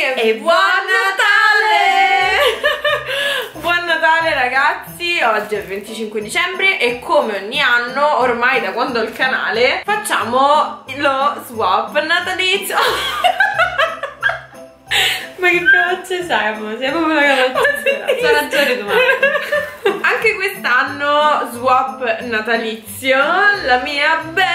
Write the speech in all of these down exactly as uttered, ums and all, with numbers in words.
e, e buon Natale! Buon Natale ragazzi, oggi è il venticinque dicembre e come ogni anno, ormai da quando ho il canale, facciamo lo swap natalizio. Ma che cazzo siamo? Siamo proprio la cavacciera. C'ha ragione tu, Anche quest'anno swap natalizio, la mia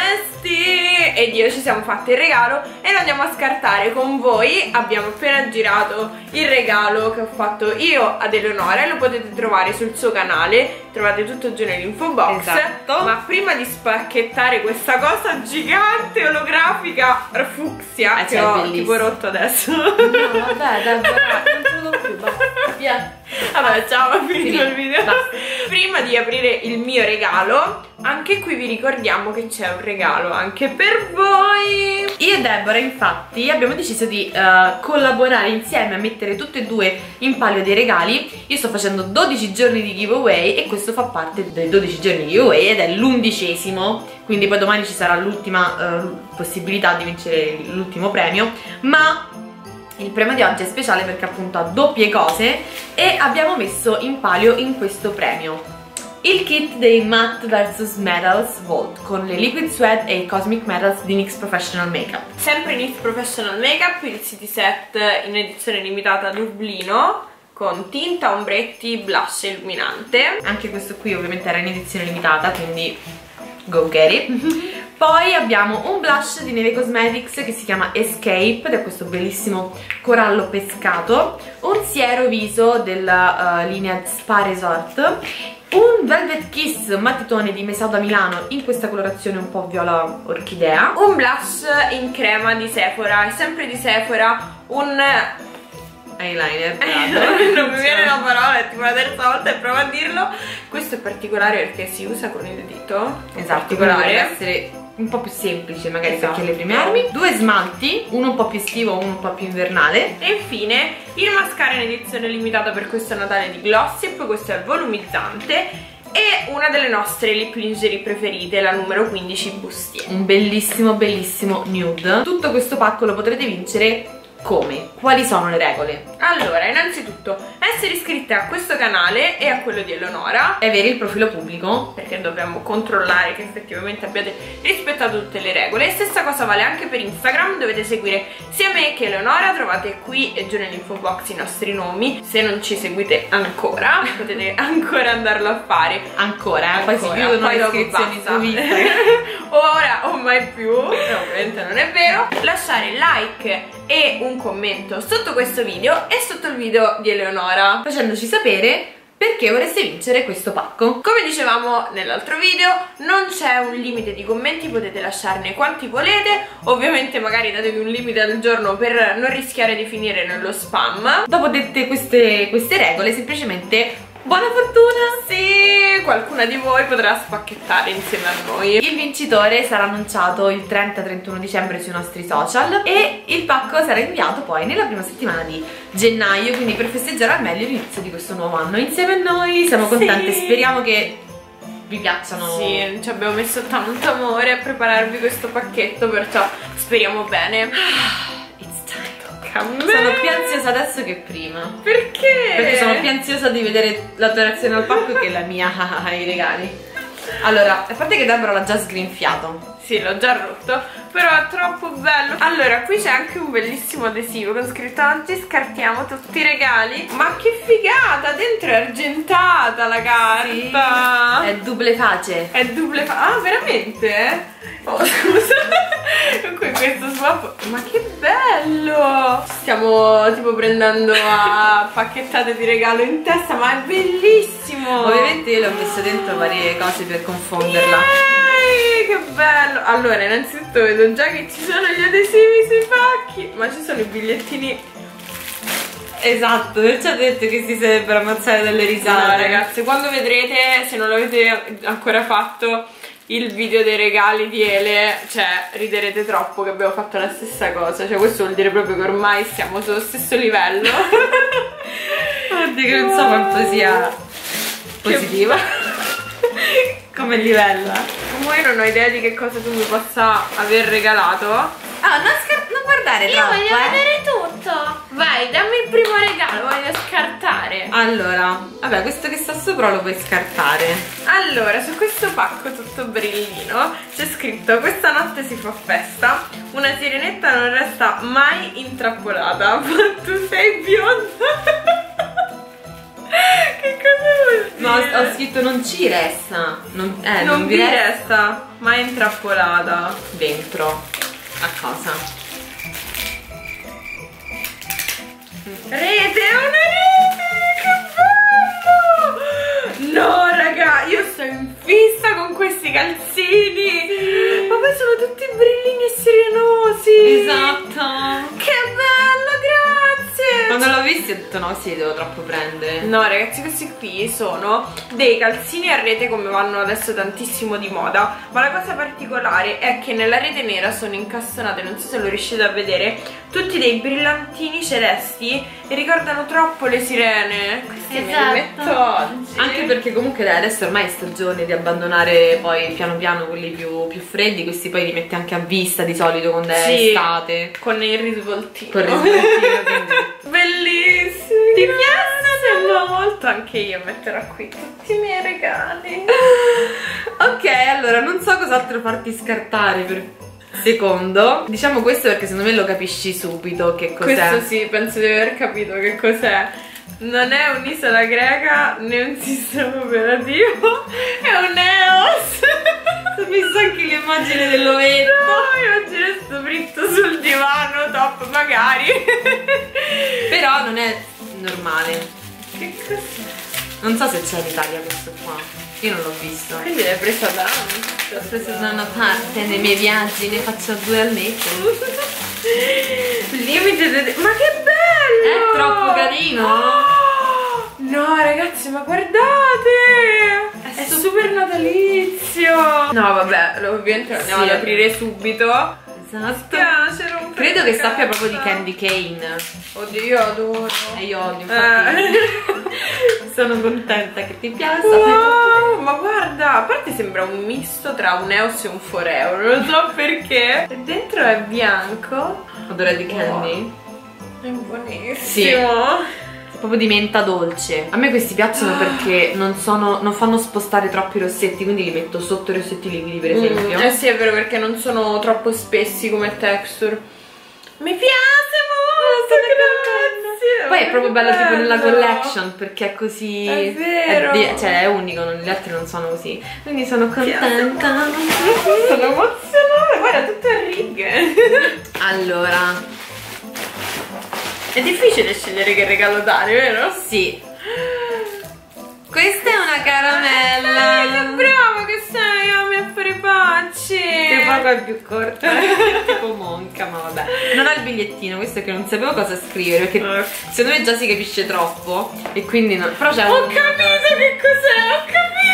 bestie ed io ci siamo fatti il regalo e lo andiamo a scartare con voi. Abbiamo appena girato il regalo che ho fatto io ad Eleonora e lo potete trovare sul suo canale, trovate tutto giù nell'info box. Esatto. Ma prima di spacchettare questa cosa gigante olografica fucsia eh, che ho bellissimo. tipo rotto adesso. No, vabbè, dai, non ce lo più, basta. Via. Vabbè, ciao, ho finito il video. Basta. Prima di aprire il mio regalo, anche qui vi ricordiamo che c'è un regalo anche per voi. Io e Deborah infatti abbiamo deciso di uh, collaborare insieme a mettere tutte e due in palio dei regali. Io sto facendo dodici giorni di giveaway e questo fa parte dei dodici giorni di giveaway ed è l'undicesimo, quindi poi domani ci sarà l'ultima uh, possibilità di vincere l'ultimo premio, ma il premio di oggi è speciale perché appunto ha doppie cose e abbiamo messo in palio in questo premio il kit dei Matte versus Metals Vault con le Liquid Sweat e i Cosmic Metals di NYX Professional Makeup. Sempre NYX Professional Makeup, il city set in edizione limitata a Dublino con tinta, ombretti, blush e illuminante. Anche questo qui ovviamente era in edizione limitata, quindi go get it. Poi abbiamo un blush di Neve Cosmetics che si chiama Escape ed è questo bellissimo corallo pescato, un siero viso della uh, linea Spa Resort, un Velvet Kiss mattetone di Mesauda Milano in questa colorazione un po' viola orchidea, un blush in crema di Sephora, è sempre di Sephora, un eyeliner. Non mi viene la parola, è tipo la terza volta e provo a dirlo. Questo è particolare perché si usa con il dito. Esatto, particolare. Deve essere un po' più semplice magari, esatto, perché alle prime armi. Due smalti, uno un po' più estivo, uno un po' più invernale. E infine il mascara in edizione limitata per questo Natale di Glossip. Questo è volumizzante e una delle nostre lip lingerie preferite, la numero quindici Bustier. Un bellissimo bellissimo nude. Tutto questo pacco lo potrete vincere come? Quali sono le regole? Allora, innanzitutto essere iscritte a questo canale e a quello di Eleonora e avere il profilo pubblico, perché dobbiamo controllare che effettivamente abbiate rispettato tutte le regole. Stessa cosa vale anche per Instagram, dovete seguire sia me che Eleonora, trovate qui e giù nell'info box i nostri nomi. Se non ci seguite ancora potete ancora andarlo a fare. Ancora, eh? Ancora. Poi si chiudono le iscrizioni su Instagram. Ora o mai più, ovviamente non è vero. Lasciare like e un commento sotto questo video e sotto il video di Eleonora, facendoci sapere perché vorreste vincere questo pacco. Come dicevamo nell'altro video, non c'è un limite di commenti, potete lasciarne quanti volete. Ovviamente magari datevi un limite al giorno per non rischiare di finire nello spam. Dopo dette queste, queste regole, semplicemente buona fortuna! Sì, qualcuna di voi potrà spacchettare insieme a noi. Il vincitore sarà annunciato il trenta trentuno dicembre sui nostri social e il pacco sarà inviato poi nella prima settimana di gennaio, quindi per festeggiare al meglio l'inizio di questo nuovo anno insieme a noi. Siamo contenti, sì. Speriamo che vi piacciono. Sì, ci abbiamo messo tanto amore a prepararvi questo pacchetto, perciò speriamo bene. Sono più ansiosa adesso che prima. Perché? Perché sono più ansiosa di vedere la tua reazione al pacco che la mia ai regali. Allora, a parte che Deborah l'ha già sgrinfiato. Sì, l'ho già rotto, però è troppo bello. Allora, qui c'è anche un bellissimo adesivo con scritto oggi scartiamo tutti i regali. Ma che figata, dentro è argentata la carta. Sì, è double face. È double face, ah veramente? Oh scusa. Qui questo swap, ma che bello. Stiamo tipo prendendo a pacchettate di regalo in testa, ma è bellissimo. Ovviamente io le ho messo dentro varie cose per confonderla. Yay, che bello. Allora, innanzitutto vedo già che ci sono gli adesivi sui pacchi, ma ci sono i bigliettini. Esatto, perciò ho detto che si sarebbero ammazzate delle risate. No ragazze, quando vedrete, se non l'avete ancora fatto, il video dei regali di Ele, cioè riderete troppo che abbiamo fatto la stessa cosa. Cioè questo vuol dire proprio che ormai siamo sullo stesso livello. Oddio, che non so quanto sia positiva come livello, eh. Come non ho idea di che cosa tu mi possa aver regalato. Ah, non, non guardare Io troppo, voglio eh. vedere tutto. Vai, Allora, vabbè, questo che sta sopra lo puoi scartare. Allora, su questo pacco tutto brillino c'è scritto: questa notte si fa festa, una sirenetta non resta mai intrappolata. Ma tu sei bionda. Che cosa vuol dire? No, ho scritto non ci resta. Non, eh, non, non vi vi resta, resta mai intrappolata. dentro. A cosa? Rete, è una rete! Che bello! No, raga, io sto in fissa con questi calzini. Ma poi sono tutti brillini e serenosi. Esatto. Che bello, grazie. Quando l'ho visto ho detto no, sì, devo troppo prendere. No, ragazzi, questi qui sono dei calzini a rete come vanno adesso tantissimo di moda. Ma la cosa particolare è che nella rete nera sono incastonate, non so se lo riuscite a vedere, tutti dei brillantini celesti e ricordano troppo le sirene. Questi Esatto. me li metto oggi. Anche perché comunque dai, adesso ormai è stagione di abbandonare poi piano piano quelli più, più freddi. Questi poi li metti anche a vista di solito quando è Sì, estate. con il risvoltino. Con il risvoltino, quindi. Bellissimi. Ti piacciono molto? Anche io metterò qui tutti i miei regali. Ok, allora non so cos'altro farti scartare per secondo. Diciamo questo perché secondo me lo capisci subito che cos'è. Questo sì, penso di aver capito che cos'è. Non è un'isola greca né un sistema operativo, è un EOS. Ho visto anche l'immagine dell'ovetto. No, immagino sto fritto sul divano, top magari. Però non è normale. Che cos'è? Non so se c'è in Italia questo qua. Io non l'ho visto. Quindi l'hai presa da L'ho preso da una parte nei miei viaggi, ne faccio due al mese. Limited. Ma che bello! È troppo carino. Oh, no, ragazzi, ma guardate! È, è super natalizio. No, vabbè, ovviamente lo andiamo Sì, ad aprire subito. Esatto. Piace, non Credo che peccato. sappia proprio di candy cane. Oddio, io adoro. E io odio, infatti. Eh. Sono contenta che ti piaccia. Wow, ma guarda, a parte sembra un misto tra un Eos e un Foreo, non so perché. E dentro è bianco. Odore di candy. Wow. È buonissimo. Sì. Proprio di menta dolce. A me questi piacciono perché non sono, non fanno spostare troppo i rossetti, quindi li metto sotto i rossetti liquidi, per esempio. Mm, eh sì, è vero, perché non sono troppo spessi come texture. Mi piace molto, grazie. Poi è proprio bello, bello tipo nella collection, perché è così. È vero. È, cioè è unico, non, gli altri non sono così. Quindi sono contenta. Sono emozionata, guarda, tutto a righe. Allora, è difficile scegliere che regalo dare, vero? sì. Questa è una caramella. Eh, che brava che sei, ami a fare baci. Che poco è più corta. Tipo monca, ma vabbè. Non ho il bigliettino, questo è che non sapevo cosa scrivere, perché Eh. secondo me già si capisce troppo. E quindi no. Però c'è Ho un... capito che cos'è, ho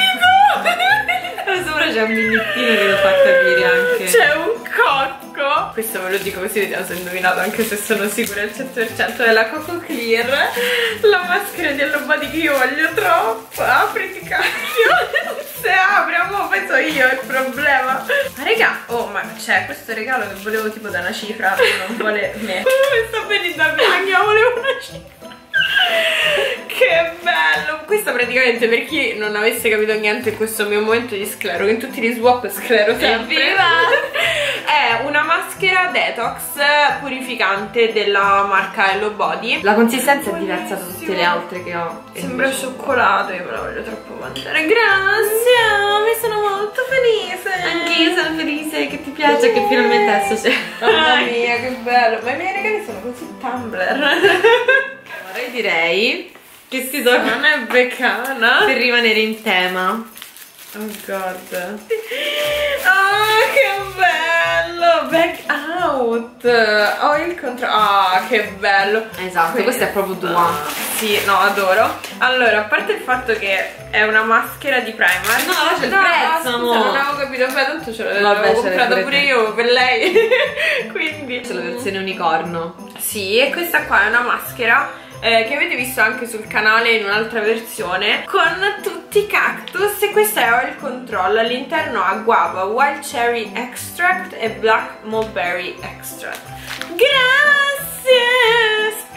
capito. Sopra c'è un bigliettino che lo fa capire anche. C'è un cocco. Questo ve lo dico così vediamo se ho indovinato, anche se sono sicura al cento per cento. Della Coco Clear, la maschera di Hello Body che io voglio troppo. Apriti cacchio. Se apre, mo penso io il problema. Ma raga, oh, ma c'è questo regalo che volevo tipo da una cifra, non vuole me. Mi sta venendo a piangere, volevo una cifra. Che bello! Questo praticamente, per chi non avesse capito niente in questo mio momento di sclero, che in tutti gli swap sclero sempre, è una maschera detox purificante della marca Hello Body. La consistenza è diversa da tutte le altre che ho. Sembra cioccolato, io me la voglio troppo mangiare. Grazie, mi sono molto felice. Anch'io sono felice che ti piace, che finalmente adesso c'è. Mamma mia, che bello! Ma i miei regali sono così Tumblr. Allora io direi che si do Non è beccana. per rimanere in tema. Oh god. Ah, che bello! Back out! Ho il controllo. Ah, che bello! Esatto, Quindi- questa è proprio tua. Ah, sì, no, adoro. Allora, a parte il fatto che è una maschera di primer. No, là c'è il no, prezzo, ah, mo. scusa, non avevo capito, beh, tanto ce Vabbè, l'avevo ce l'hai comprata pure pure te. io per lei. Quindi C'è la versione unicorno. sì, e questa qua è una maschera eh, che avete visto anche sul canale in un'altra versione, con tutti i cactus, e questa è Oil Control. All'interno ha guava, wild cherry extract e black mulberry extract. Grazie!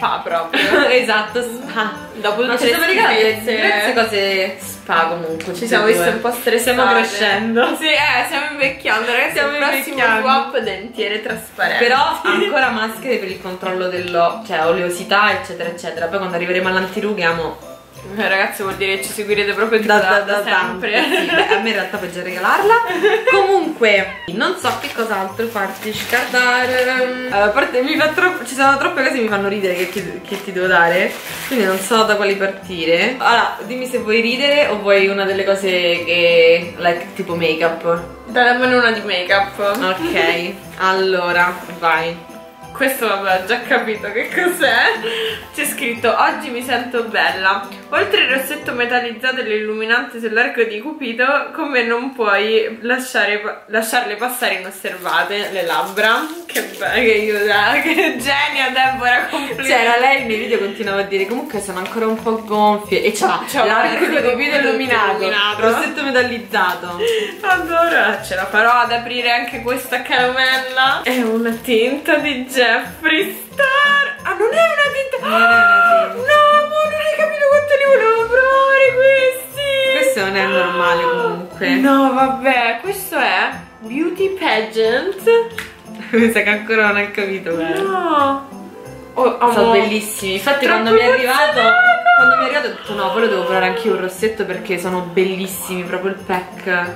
spa proprio. Esatto, spa. Dopo Ma tutte ci le siamo regalati schifezze, diverse cose spa comunque. ci siamo viste un po' stressate. Stiamo crescendo. Sì, eh, stiamo invecchiando, ragazzi. Stiamo il prossimo invecchiando. swap dentiere trasparenti. Però ancora maschere per il controllo dello, cioè oleosità eccetera eccetera. Poi quando arriveremo all'antirughe amo. Eh, ragazzi, vuol dire che ci seguirete proprio Da, da, da, da sempre. tanto, sì. Beh, a me in realtà puoi già regalarla. Comunque non so che cos'altro farti scartare. Allora, a parte mi fa troppo, ci sono troppe cose che mi fanno ridere che, che, che ti devo dare, quindi non so da quali partire. Allora, dimmi se vuoi ridere o vuoi una delle cose che like tipo make up. Dammene una di make up. Ok, allora vai. Questo vabbè, ho già capito che cos'è. C'è scritto: oggi mi sento bella. Oltre il rossetto metallizzato e l'illuminante sull'arco di Cupido, come non puoi lasciare, lasciarle passare inosservate le labbra. Che bello, che aiuta, che genia Deborah, complimenti. C'era lei nei video continuava a dire comunque sono ancora un po' gonfie e c'ha l'arco di Cupido illuminato, illuminato, rossetto metallizzato. Adoro. Ce la farò ad aprire anche questa caramella. È una tinta di Jeffree Star. Ah, non è una tinta. Non è una tinta. No, amore, non hai capito quanto li volevo provare questi. Questo non è normale comunque. No, vabbè, questo è Beauty Pageant. Mi sa che ancora non hai capito bene. No. Oh, Sono amore. bellissimi. Infatti Troppo quando mi è arrivato emozionata. Quando mi è arrivato ho detto no, poi lo devo provare anche io un rossetto perché sono bellissimi, proprio il pack.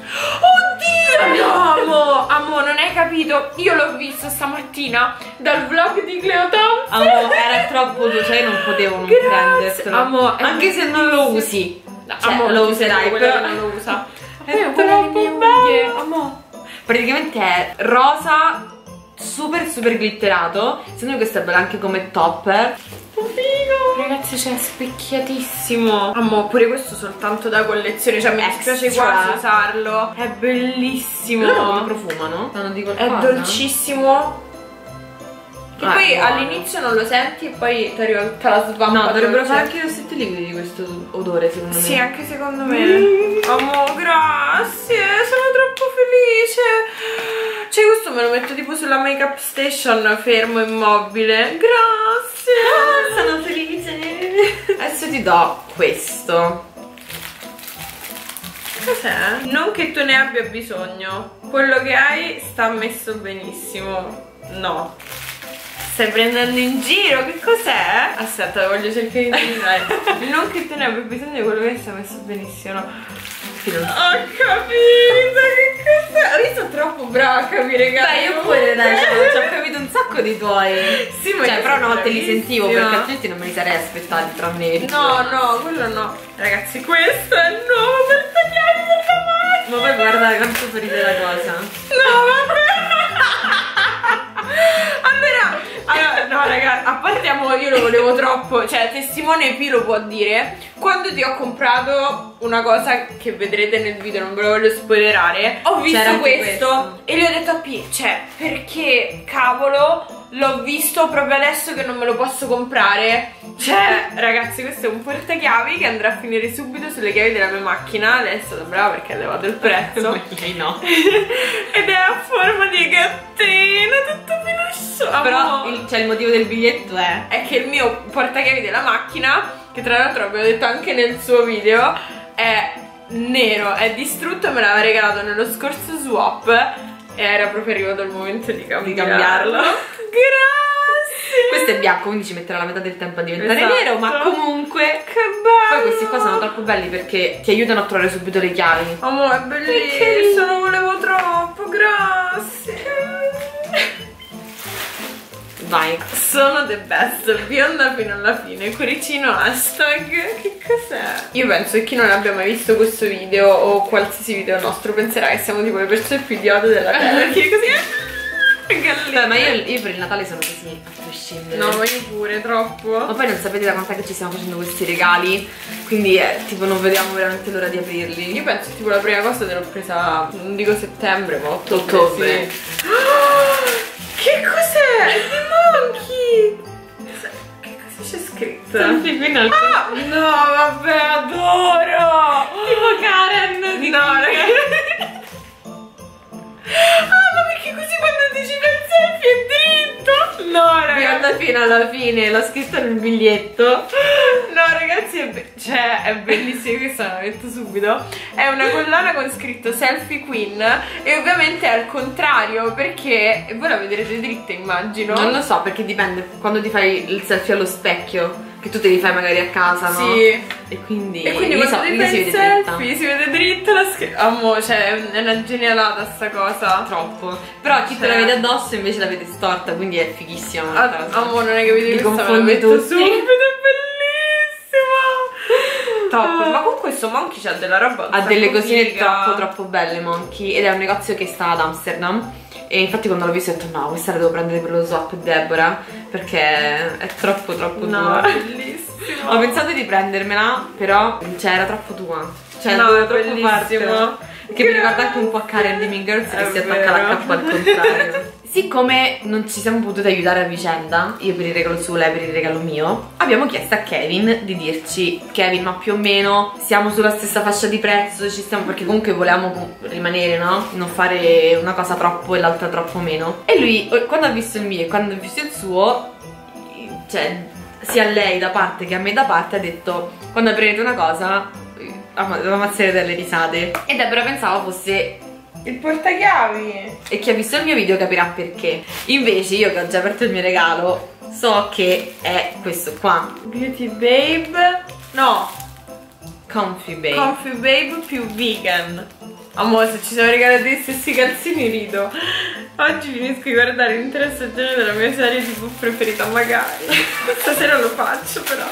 Oddio, no, amo, amo, non hai capito. Io l'ho visto stamattina dal vlog di Cleo Thompson. Amo, era troppo duro, cioè io non potevo non Grazie. prendertelo. Amo, è anche se non lo usi. No, Cioè, amo, lo ti userai, sento quella però che non lo usa. è Poi ho quelle troppo mie bello. unghie, amo. Praticamente è rosa super super glitterato. Secondo me questo è bello anche come topper. Ragazzi, c'è specchiatissimo. Amo, pure questo soltanto da collezione. Cioè, mi dispiace Extra. quasi usarlo. È bellissimo. Loro come profumano? Sanno di È qualcosa? dolcissimo. Che Ah, poi buono. all'inizio non lo senti e poi ti arriva tutta la svampa. No, dovrebbero dolce. fare anche i rossetti liquidi di questo odore secondo me. Sì, anche secondo me. Amo, grazie, sono troppo felice. Cioè, questo me lo metto tipo sulla make up station, fermo, immobile. Grazie. Sono felice. Adesso ti do questo. Cos'è? Non che tu ne abbia bisogno. Quello che hai sta messo benissimo. No. Stai prendendo in giro? Che cos'è? Aspetta, voglio cercare di indovinare. Non che te ne abbia bisogno, quello che sta messo benissimo. Ho capito che cos'è. Io sono troppo brava a capire, Dai, ragazzi. io pure dai, ci ho capito un sacco di tuoi. Sì, ma cioè, io però sono una volta li sentivo bravissima. perché altrimenti non me li sarei aspettati tranne. No, no, quello no. Ragazzi, questo è il nuovo portachiavi della macchina. Ma poi guarda quanto ferite la cosa. No, vabbè. Allora, allora, no ragazzi, a parte amo, io lo volevo troppo. Cioè, testimone P lo può dire. Quando ti ho comprato una cosa che vedrete nel video, non ve lo voglio spoilerare, ho visto C'era anche questo, questo. e gli ho detto a P, cioè, perché cavolo l'ho visto proprio adesso che non me lo posso comprare. Cioè, ragazzi, questo è un portachiavi che andrà a finire subito sulle chiavi della mia macchina. Lei è stata brava perché ha levato il prezzo. Lei no. Ed è a forma di gattino, tutto peluscio. Però il, cioè, il motivo del biglietto è è che il mio portachiavi della macchina, che tra l'altro abbiamo detto anche nel suo video, è nero, è distrutto e me l'aveva regalato nello scorso swap e era proprio arrivato il momento di cambiarlo. Di cambiarlo. Grazie. Questo è bianco, quindi ci metterà la metà del tempo a diventare Esatto. nero, ma comunque Che bello. poi questi qua sono troppo belli perché ti aiutano a trovare subito le chiavi. Amore, è bellissimo, lo volevo troppo, grazie. Vai. Sono the best, bionda fino alla fine, cuoricino hashtag. Che cos'è? Io penso che chi non abbia mai visto questo video o qualsiasi video nostro penserà che siamo tipo le persone più idiote della terra. Perché così Beh, ma io, io per il Natale sono così, a prescindere. No, ma io pure, troppo. Ma poi non sapete da quant'è che ci stiamo facendo questi regali, quindi eh, tipo non vediamo veramente l'ora di aprirli. Io penso che tipo la prima cosa te l'ho presa, non dico settembre, ma ottobre. Ottobre. Sì. Oh, che cos'è? The Monkey! Che cosa c'è scritto? Ah, no, vabbè, adoro! Tipo Karen di No, ragazzi. Ah, ma perché così quando dici pensi selfie è dritto. No ragazzi, alla fine, alla fine, l'ho scritto nel biglietto. No ragazzi, è, be cioè, è bellissimo, questa la metto subito. È una collana con scritto selfie queen. E ovviamente è al contrario, perché voi la vedrete dritta, immagino. Non lo so, perché dipende. Quando ti fai il selfie allo specchio, che tu te li fai magari a casa, no? Sì. E quindi, e quindi lì quando so, ti lì fai si il vede selfie dritta. si vede dritta la scritta. Amore, cioè è una genialata sta cosa. Troppo. Però chi Cioè. te la vede addosso invece la vede storta, quindi è fighissima. Ah, amore, non hai capito, Ti questa me la confondi metto tutti. subito, è bellissima. Top. Ma con questo Monkey c'ha della roba. Ha delle cosine figa. troppo troppo belle Monkey. Ed è un negozio che sta ad Amsterdam. E infatti quando l'ho visto ho detto no, questa la devo prendere per lo swap Deborah, perché è troppo troppo No, tua. bellissima. Ho pensato di prendermela, però cioè era troppo tua. Cioè No, dovevo è troppo bellissimo. fartela. Che mi ricorda anche un po' a Karen di Mean Girls, che È si attacca vero. la cappa al contrario. Siccome non ci siamo potute aiutare a vicenda, io per il regalo suo, lei per il regalo mio, abbiamo chiesto a Kevin di dirci: Kevin, ma più o meno siamo sulla stessa fascia di prezzo, ci stiamo, perché comunque volevamo rimanere, no? Non fare una cosa troppo e l'altra troppo meno. E lui, quando ha visto il mio e quando ha visto il suo, cioè sia lei da parte che a me da parte, ha detto: quando prendete una cosa ammazzare delle risate. E Deborah pensava fosse il portachiavi. e chi ha visto il mio video capirà perché. Invece io, che ho già aperto il mio regalo, so che è questo qua, Beauty Babe. No, Comfy Babe. Comfy Babe più vegan. Amore, se ci siamo regalati gli stessi calzini rido. Oggi finisco di guardare l'intera stagione della mia serie tv preferita, magari. Stasera lo faccio però.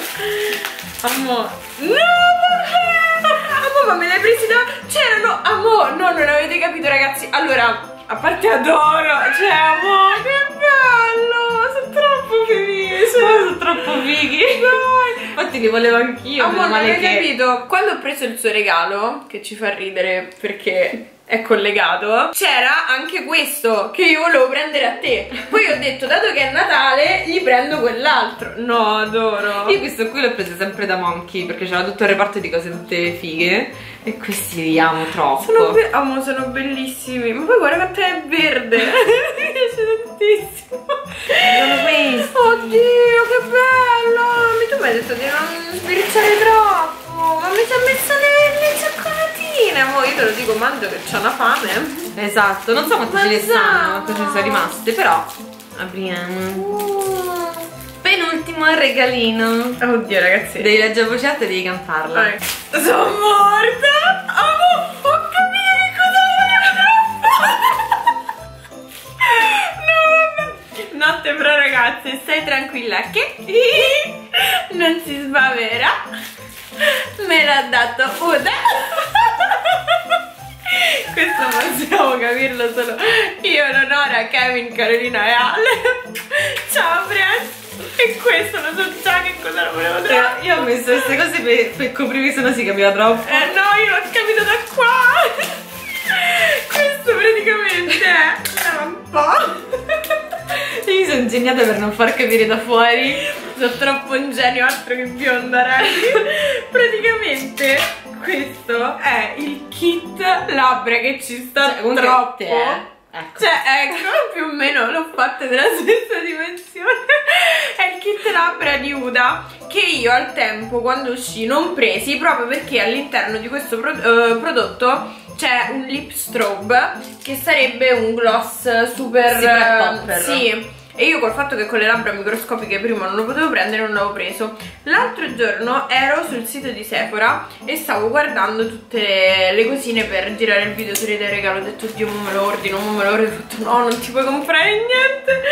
Amore. No, vabbè! Amore, ma me l'hai presi da... C'erano... Amore, no, non avete capito ragazzi. Allora, a parte adoro, cioè, amore, che bello! Sono troppo felice. Sono troppo fighi. Dai. Infatti li volevo anch'io. Amore, non hai che... capito? Quando ho preso il suo regalo, che ci fa ridere perché è collegato, c'era anche questo che io volevo prendere a te. Poi ho detto, dato che è Natale, gli prendo quell'altro. No, adoro. Io questo qui l'ho preso sempre da Monkey, perché c'era tutto il reparto di cose tutte fighe. E questi li amo troppo. Sono, be Amo, sono bellissimi. Ma poi guarda quanto è verde. Mi piace tantissimo. Sono questi. Oddio, che bello. Mi tu mi hai detto di non sbirciare troppo. Ma mi ci ha messo le, le cioccolatine. Mo io te lo dico, mangio che c'ho una fame. Esatto, non so quante ce ne Mangiamo. stanno, quante ce ne sono rimaste, però apriamo. Uh. Penultimo regalino. Oddio ragazzi, Devi leggere a voce alta e devi cantarla. Vai. Sono morta. Amo, ho capito che cosa volevo troppo. No, vabbè. Notte però ragazzi, stai tranquilla che non si sbavera. Me l'ha dato Uda. Questo possiamo capirlo solo io, Eleonora, Kevin, Carolina e Ale. Ciao Brian. E questo lo so già che cosa lo volevo trovare. Io ho messo queste cose per, per coprirmi, se no si capiva troppo. Eh no, io l'ho capito da qua. Questo praticamente è un po'. Io mi sono ingegnata per non far capire da fuori. Sono troppo ingenio, altro che bionda, ragazzi. Praticamente questo è il kit labbra che ci sta Cioè, troppo. te, eh. Ecco. Cioè, ecco, più o meno l'ho fatta della stessa dimensione. È il kit labbra di Uda, che io al tempo, quando uscì, non presi, proprio perché all'interno di questo pro uh, prodotto c'è un lip strobe, che sarebbe un gloss super... Secret popper. Sì. E io col fatto che con le labbra microscopiche prima non lo potevo prendere, non l'avevo preso. L'altro giorno ero sul sito di Sephora e stavo guardando tutte le cosine per girare il video sulle idee regalo. Ho detto, oddio, mo me lo ordino, mo me lo ordino. Ho fatto, no, non ti puoi comprare niente.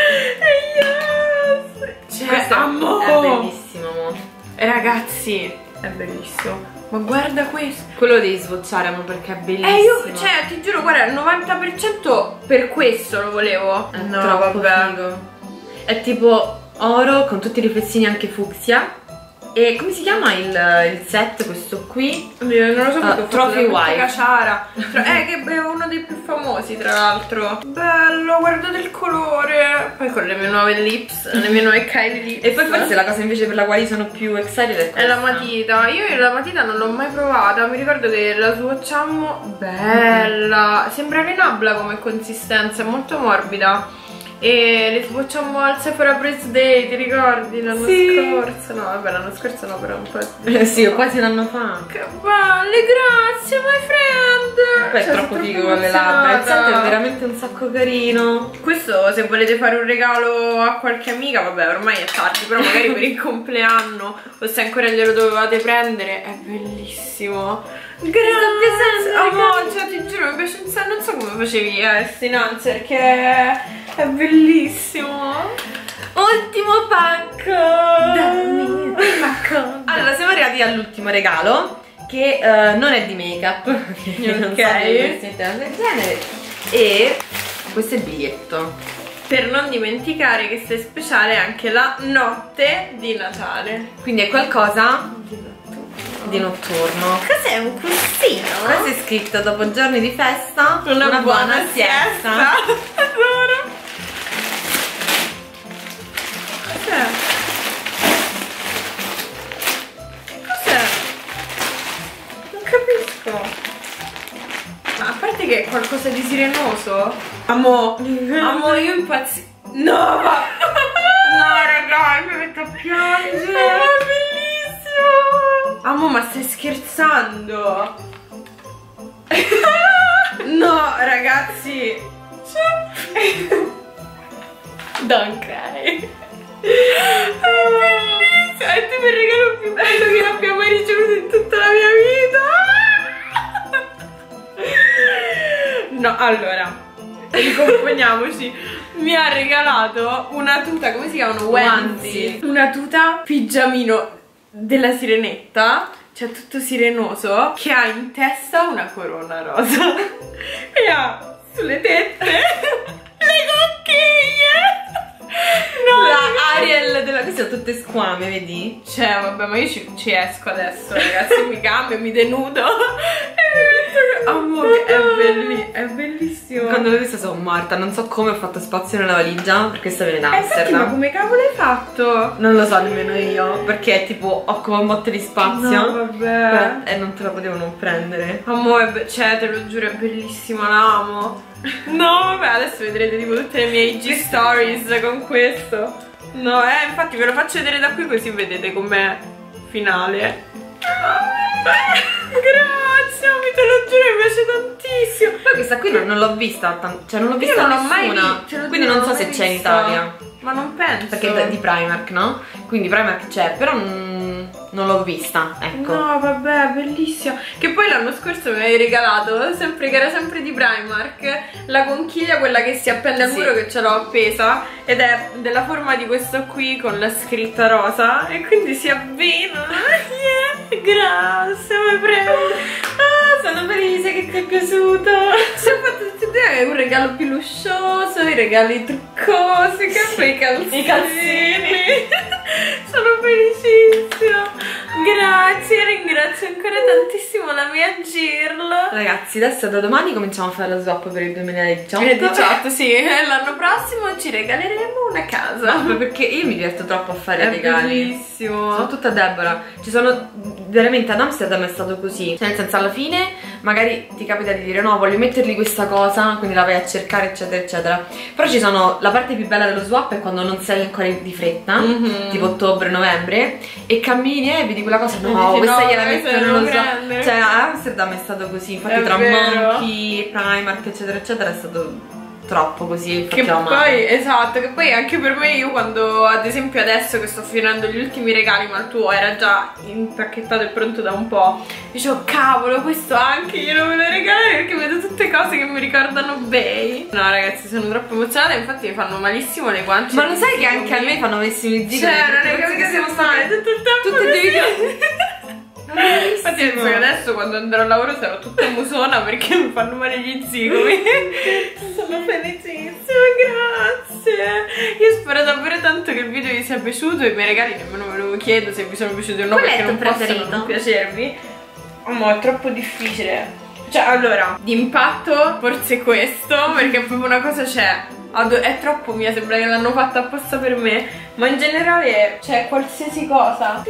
E yes. Cioè, Questo amo. è bellissimo, mo. E ragazzi, è bellissimo. Ma guarda questo. Quello lo devi swatchare, amore, perché è bellissimo. Eh, io, cioè, ti giuro, guarda, il novanta per cento per questo lo volevo. È No, troppo vabbè. figo. È tipo oro con tutti i riflessini anche fucsia. E come si chiama il, il set, questo qui? Oddio, non lo so perché Uh, ho Trophy fatto Wife. Caciara. Eh, che è uno dei più famosi, tra l'altro. Bello, guardate il colore. Poi con le mie nuove lips, le mie nuove Kylie lips. E poi forse la cosa invece per la quale sono più excited è questa. è la matita. Io la matita non l'ho mai provata. Mi ricordo che la swatchammo. Bella. Sembra rinabla come consistenza, è molto morbida. e le facciamo al Sephora Press Day, ti ricordi l'anno sì. scorso? No vabbè, l'anno scorso no, però un po'. Eh sì, quasi un anno fa. Che palle, grazie my friend. Poi è Cioè, troppo sono figo con le labbra, il set è emozionata. veramente un sacco carino. Questo se volete fare un regalo a qualche amica, vabbè ormai è tardi, però magari per il compleanno o se ancora glielo dovevate prendere, è bellissimo. Grazie amore, cioè ti giuro mi piace un sacco, non so come facevi a Estinanza perché è bellissimo. Ultimo pacco. Dammi pacco. Allora siamo arrivati all'ultimo regalo che uh, non è di make up, non Ok. so del genere, e questo è il biglietto. Per non dimenticare che sta speciale anche la notte di Natale. Quindi è qualcosa di notturno. Cos'è un custino? Questo è scritto: dopo giorni di festa, Una, una, buona, buona siesta. siesta. Adoro. Cos'è? Cos'è? Non capisco. Ma a parte che è qualcosa di sirenoso. Amo, amo, io impazzi. No, ma... No, raga, mi metto a piangere. È bellissimo. Amo, ma stai scherzando? No, ragazzi. Don't cry. È bellissimo. È tipo il regalo più bello che abbia mai ricevuto in tutta la mia vita. No, allora, ricomponiamoci. Mi ha regalato una tuta, come si chiamano? Onesie. Una tuta pigiamino della sirenetta, cioè tutto sirenoso, che ha in testa una corona rosa e ha sulle tette le conchiglie. No, La Ariel della... Queste sono tutte squame, vedi? cioè vabbè, ma io ci, ci esco adesso ragazzi, mi cambio, mi denudo e amore, è, belli, è bellissimo. Quando l'ho vista sono morta, non so come ho fatto spazio nella valigia, per questo viene in Eh, infatti, ma Amsterdam. come cavolo hai fatto? Non lo so nemmeno io, perché tipo occupa un botto di spazio. No, vabbè. E non te la potevo non prendere. Amore, cioè te lo giuro, è bellissima, la amo. No, vabbè, adesso vedrete tipo tutte le mie I G stories con questo. No, eh, infatti ve lo faccio vedere da qui così vedete com'è finale. Grazie, mi te lo giuro, mi piace tantissimo. Poi questa qui non, non l'ho vista, tan- cioè non l'ho vista Io non l'ho mai nessuna, vi- te lo quindi giuro, non so l'ho se mai c'è in vista. Italia. Ma non penso. Perché è di Primark, no? Quindi Primark c'è, però mm, non l'ho vista, ecco. No, vabbè, bellissima. Che poi l'anno scorso mi avevi regalato, sempre, che era sempre di Primark, la conchiglia, quella che si appende al Sì. muro, che ce l'ho appesa, ed è della forma di questo qui con la scritta rosa, e quindi si abbina. Yeah, grazie, mi prendo. Ah, sono felice che ti è piaciuto. Ci ho fatto tutti e due un regalo più luscioso, i regali truccosi, che Sì, poi i calzini. i calzini. Sono felicissima. Grazie, ringrazio ancora tantissimo la mia Girl. Ragazzi, adesso da domani cominciamo a fare lo swap per il duemiladiciotto. duemiladiciotto, sì, l'anno prossimo ci regaleremo una casa. No, perché io mi diverto troppo a fare È regali. bellissimo. Sono tutta Deborah. Ci sono veramente ad Amsterdam è stato così. Cioè, nel senso, alla fine magari ti capita di dire no, voglio mettergli questa cosa, quindi la vai a cercare, eccetera, eccetera. Però ci sono, la parte più bella dello swap è quando non sei ancora di fretta, Mhm. tipo ottobre, novembre, e cammini e vedi quella cosa, no, dici, questa no, gliela questa metto devo nello swap. prendere. Cioè, a Amsterdam è stato così. Infatti, È tra vero. Monkey, Primark, eccetera, eccetera, è stato troppo così. Che facciamo poi, male. esatto, che poi anche per me, io quando, ad esempio adesso che sto finendo gli ultimi regali, ma il tuo era già impacchettato e pronto da un po', dicevo cavolo, questo anche io lo voglio regalare perché vedo tutte cose che mi ricordano Bay. No ragazzi, sono troppo emozionata, infatti mi fanno malissimo le guance. Ma lo sai che anche a me fanno malissimi zigomi? Cioè, non Perché è penso che siamo siamo state state tutto il tempo tutte e due così. Infatti penso che adesso quando andrò al lavoro sarò tutta musona perché mi fanno male gli zigomi. Sono felicissima, grazie. Io spero davvero tanto che il video vi sia piaciuto. I miei regali nemmeno ve lo chiedo se vi sono piaciuti o no, Qual è perché il non tuo possono preferito? non piacervi. Oh, ma è troppo difficile. Cioè, allora, di impatto forse questo, perché proprio una cosa c'è. È troppo mia, sembra che l'hanno fatta apposta per me. Ma in generale c'è qualsiasi cosa.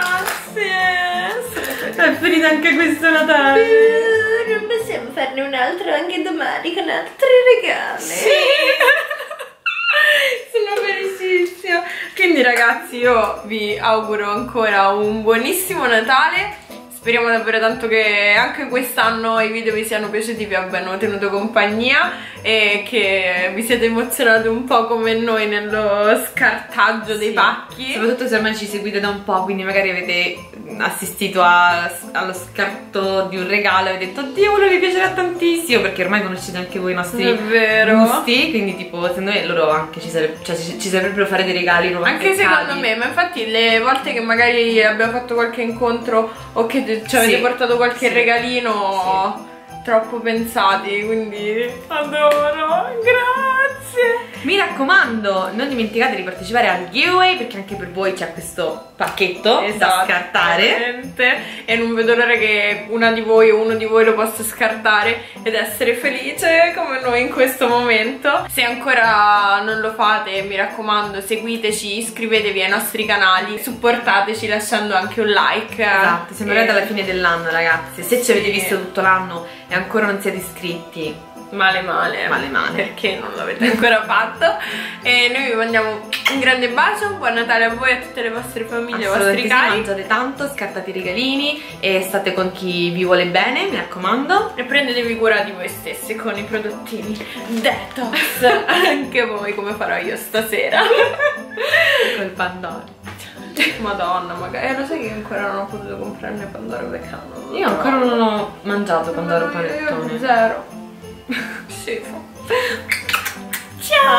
Grazie. È finito anche questo Natale. Uh, non possiamo farne un altro anche domani con altri regali. Sì. Sono felicissima. Quindi ragazzi, io vi auguro ancora un buonissimo Natale. Speriamo davvero tanto che anche quest'anno i video vi siano piaciuti, vi abbiano tenuto compagnia e che vi siete emozionati un po' come noi nello scartaggio dei sì. pacchi. Soprattutto se ormai ci seguite da un po', quindi magari avete assistito a, allo scarto di un regalo e avete detto oddio, quello vi piacerà tantissimo, perché ormai conoscete anche voi i nostri gusti, quindi tipo secondo me loro anche ci, sarebbe, cioè, ci, ci saprebbero fare dei regali anche secondo me, ma infatti le volte che magari abbiamo fatto qualche incontro o che ci avete sì. portato qualche sì. regalino sì. troppo pensati, quindi adoro, grazie. Mi raccomando, non dimenticate di partecipare al giveaway, perché anche per voi c'è questo pacchetto esatto, da scartare e non vedo l'ora che una di voi o uno di voi lo possa scartare ed essere felice come noi in questo momento. Se ancora non lo fate, mi raccomando, seguiteci, iscrivetevi ai nostri canali, supportateci lasciando anche un like. Esatto, siamo arrivati alla fine dell'anno ragazzi. Se ci avete visto tutto l'anno e ancora non siete iscritti, male male, male male, perché non l'avete ancora fatto. E noi vi mandiamo un grande bacio, buon Natale a voi e a tutte le vostre famiglie, ai vostri cari. Mangiate tanto, scartate i regalini e state con chi vi vuole bene, mi raccomando. E prendetevi cura di voi stessi con i prodottini detox, anche voi, come farò io stasera col Pandoro. Madonna, magari eh, lo sai che ancora non ho potuto comprarne Pandoro vegano. Io ancora non ho mangiato Pandoro panettone. Io zero. Schifo. Ciao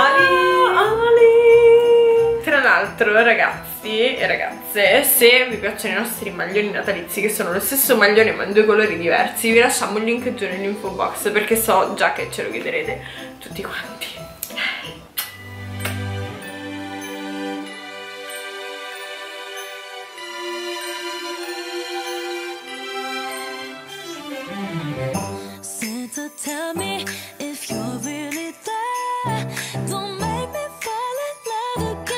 Ali. Tra l'altro ragazzi e ragazze, se vi piacciono i nostri maglioni natalizi, che sono lo stesso maglione ma in due colori diversi, vi lasciamo il link giù nell'info box, perché so già che ce lo chiederete tutti quanti. Tell me if you're really there. Don't make me fall in love again.